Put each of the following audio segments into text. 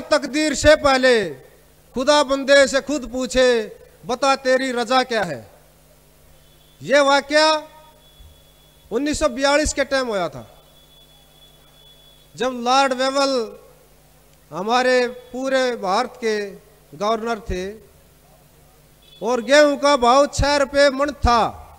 तकदीर से पहले खुदा बंदे से खुद पूछे, बता तेरी रजा क्या है। यह वाकया 1942 के टाइम हुआ था, जब लॉर्ड वेवल हमारे पूरे भारत के गवर्नर थे और गेहूं का भाव 6 रुपये मन था।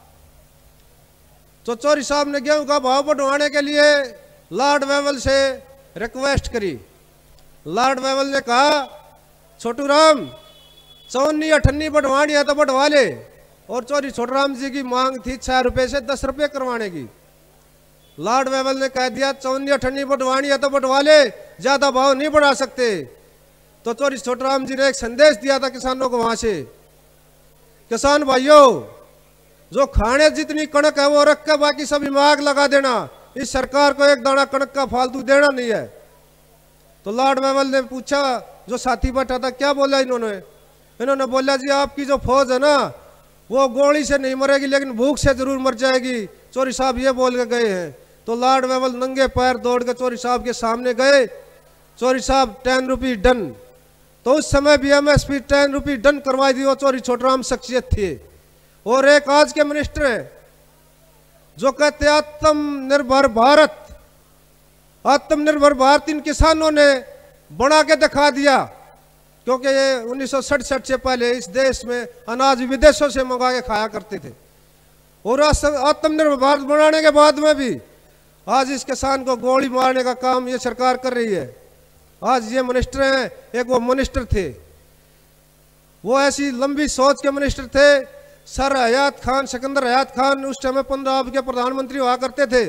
तो चौधरी साहब ने गेहूं का भाव बढ़वाने के लिए लॉर्ड वेवल से रिक्वेस्ट करी। लॉर्ड वेवल ने कहा, छोटू राम 54-58 बढ़वानी है तो बढ़वा ले। और चौधरी छोटू राम जी की मांग थी 6 रुपये से 10 रुपये करवाने की। लॉर्ड वेवल ने कह दिया 54-58 बढ़वानी है तो बढ़वा ले, ज्यादा भाव नहीं बढ़ा सकते। तो चौधरी छोटू राम जी ने एक संदेश दिया था किसानों को वहां से, किसान भाइयों जो खाने जितनी कणक है वो रख के बाकी सभी में आग लगा देना, इस सरकार को एक दाना कणक का फालतू देना नहीं है। तो लॉर्ड वेवल ने पूछा, जो साथी बैठा था, क्या बोला इन्होंने बोला जी आपकी जो फौज है ना वो गोली से नहीं मरेगी लेकिन भूख से जरूर मर जाएगी। चौधरी साहब ये बोल के गए हैं। तो लॉर्ड वेवल नंगे पैर दौड़ के चौधरी साहब के सामने गए। चौधरी साहब 10 रुपये डन। तो उस समय भी MSP 10 रुपये डन करवाई दी। वो चौधरी छोटू राम शख्सियत थे। और एक आज के मिनिस्टर है जो कहते आत्मनिर्भर भारत, आत्मनिर्भर भारत इन किसानों ने बना के दिखा दिया, क्योंकि ये 1967 से पहले इस देश में अनाज विदेशों से मंगा के खाया करते थे। और आत्मनिर्भर भारत बनाने के बाद में भी आज इस किसान को गोली मारने का काम ये सरकार कर रही है। आज ये मिनिस्टर हैं, एक वो मिनिस्टर थे, वो ऐसी लंबी सोच के मिनिस्टर थे। सर हयात खान, सिकंदर हयात खान उस टाइम में पंजाब के प्रधानमंत्री हुआ करते थे।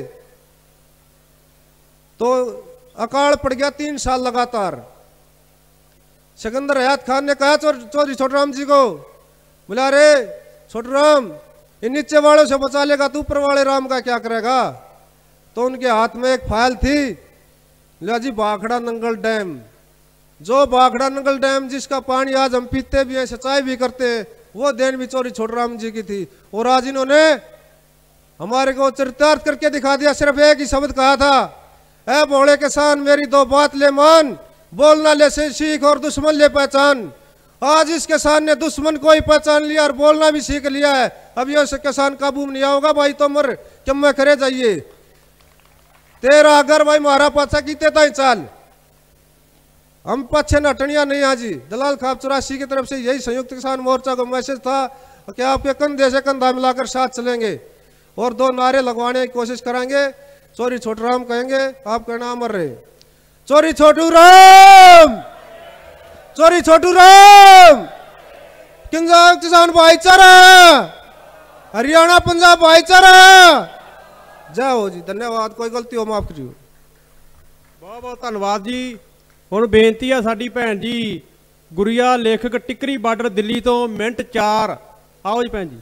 तो अकाल पड़ गया 3 साल लगातार। सिकंदर हयात खान ने कहा चौधरी छोटू राम जी को, बोला रे छोटू राम इन नीचे वालों से बचा लेगा तू, ऊपर वाले राम का क्या करेगा। तो उनके हाथ में एक फाइल थी, लिया जी भाखड़ा नंगल डैम। जो भाखड़ा नंगल डैम जिसका पानी आज हम पीते भी हैं, सिंचाई भी करते हैं, वो देन भी चौधरी छोटू राम जी की थी। और आज इन्होंने हमारे को चरितार्थ करके दिखा दिया। सिर्फ एक ही शब्द कहा था, ऐ भोले किसान मेरी 2 बात ले मान, बोलना ले से सीख और दुश्मन ले पहचान। आज इस किसान ने दुश्मन को ही पहचान लिया और बोलना भी सीख लिया है। अब ये किसान काबू में नहीं आओगा भाई, तो मर क्यों मैं करे जाइए तेरा अगर भाई मारा पाछा कीते ताई चाल। हम पछे नटनिया नहीं हाजी। दलाल खाब 84 की तरफ से यही संयुक्त किसान मोर्चा को मैसेज था कि आपके कंधे से कंधा मिलाकर साथ चलेंगे और 2 नारे लगवाने की कोशिश करेंगे। चौधरी छोटू राम कहेंगे, आप कहना अमर रहे। चौधरी छोटू राम, चौधरी छोटू राम, किसान भाईचारा, हरियाणा पंजाब भाईचारा। जाओ जी, धन्यवाद। कोई गलती हो माफ करियो। बहुत बहुत धन्यवाद जी। हुण बेनती है साडी भैन जी गुरिया लेखक टिकरी बार्डर दिल्ली तो मिनट 4। आओ जी भैन जी।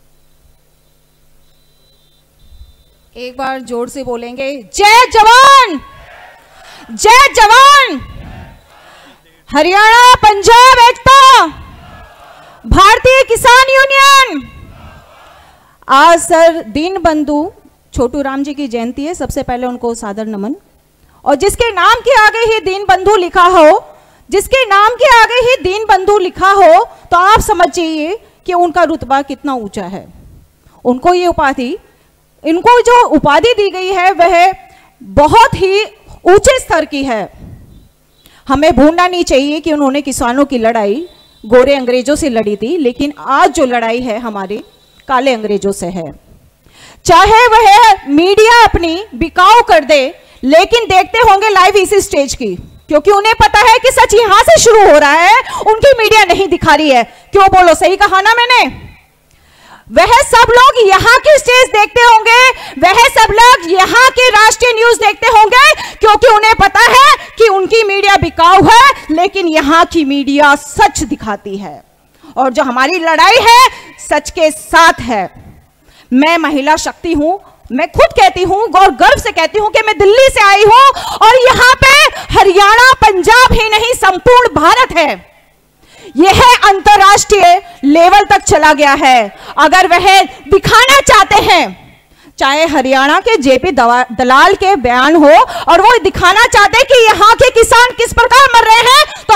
एक बार जोर से बोलेंगे, जय जवान, जय जवान। हरियाणा पंजाब एकता, भारतीय किसान यूनियन। आज सर दीनबंधु छोटू राम जी की जयंती है। सबसे पहले उनको सादर नमन। और जिसके नाम के आगे ही दीनबंधु लिखा हो, जिसके नाम के आगे ही दीनबंधु लिखा हो, तो आप समझ जाइए कि उनका रुतबा कितना ऊंचा है। उनको ये उपाधि, इनको जो उपाधि दी गई है वह बहुत ही ऊंचे स्तर की है। हमें भूलना नहीं चाहिए कि उन्होंने किसानों की लड़ाई गोरे अंग्रेजों से लड़ी थी, लेकिन आज जो लड़ाई है हमारे काले अंग्रेजों से है। चाहे वह मीडिया अपनी बिकाऊ कर दे, लेकिन देखते होंगे लाइव इसी स्टेज की, क्योंकि उन्हें पता है कि सच यहां से शुरू हो रहा है, उनकी मीडिया नहीं दिखा रही है। क्यों बोलो, सही कहा ना मैंने? वह सब लोग यहाँ की स्टेज देखते होंगे, वह सब लोग यहाँ की राष्ट्रीय न्यूज देखते होंगे, क्योंकि उन्हें पता है कि उनकी मीडिया बिकाऊ है, लेकिन यहाँ की मीडिया सच दिखाती है। और जो हमारी लड़ाई है सच के साथ है। मैं महिला शक्ति हूं, मैं खुद कहती हूं और गर्व से कहती हूं कि मैं दिल्ली से आई हूं और यहां पे हरियाणा पंजाब ही नहीं संपूर्ण भारत है। यह अंतरराष्ट्रीय लेवल तक चला गया है। अगर वह दिखाना चाहते हैं, चाहे हरियाणा के जेपी दलाल के बयान हो और वो दिखाना चाहते हैं कि यहाँ के किसान किस प्रकार मर रहे हैं, तो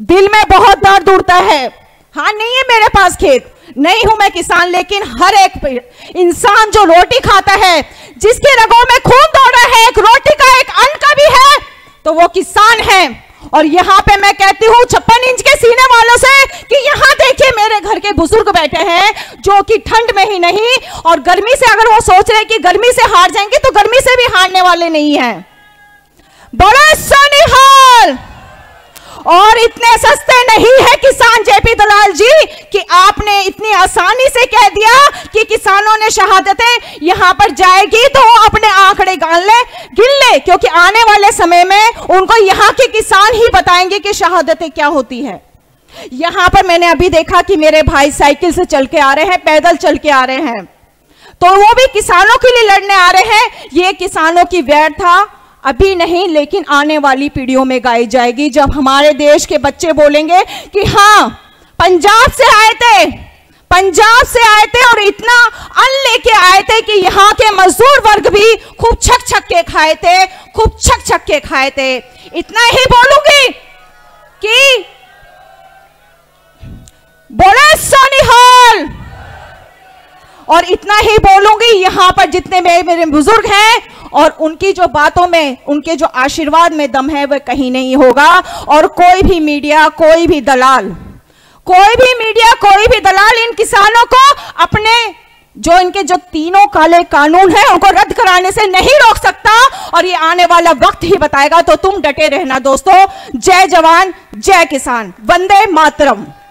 दिल में बहुत दर्द उठता है। हाँ, नहीं है मेरे पास खेत, नहीं हूं मैं किसान, लेकिन हर एक इंसान जो रोटी खाता है, जिसके रगों में खून दौड़ा है, एक रोटी का एक अन्न का भी है, तो वो किसान है। और यहाँ पे मैं कहती हूँ 56 इंच के सीने वालों से कि यहाँ देखिए मेरे घर के बुजुर्ग बैठे हैं, जो कि ठंड में ही नहीं और गर्मी से, अगर वो सोच रहे कि गर्मी से हार जाएंगे, तो गर्मी से भी हारने वाले नहीं हैं। बड़ा सोनिहाल। और इतने सस्ते नहीं है किसान जेपी दलाल जी कि आपने इतनी आसानी से कह दिया कि किसानों ने शहादतें यहां पर जाएगी तो वो अपने आंकड़े गिन ले, क्योंकि आने वाले समय में उनको यहां के किसान ही बताएंगे कि शहादतें क्या होती है। यहां पर मैंने अभी देखा कि मेरे भाई साइकिल से चल के आ रहे हैं, पैदल चल के आ रहे हैं, तो वो भी किसानों के लिए लड़ने आ रहे हैं। ये किसानों की वैर था, अभी नहीं लेकिन आने वाली पीढ़ियों में गाई जाएगी, जब हमारे देश के बच्चे बोलेंगे कि हाँ पंजाब से आए थे और इतना अन्न लेके आए थे कि यहाँ के मजदूर वर्ग भी खूब छक के खाए थे। इतना ही बोलूंगी कि बोले सोनिहाल। और इतना ही बोलूंगी, यहां पर जितने मेरे बुजुर्ग हैं और उनकी जो बातों में, उनके जो आशीर्वाद में दम है, वह कहीं नहीं होगा। और कोई भी मीडिया, कोई भी दलाल इन किसानों को अपने इनके जो तीनों काले कानून हैं उनको रद्द कराने से नहीं रोक सकता। और ये आने वाला वक्त ही बताएगा। तो तुम डटे रहना दोस्तों। जय जवान, जय किसान, वंदे मातरम।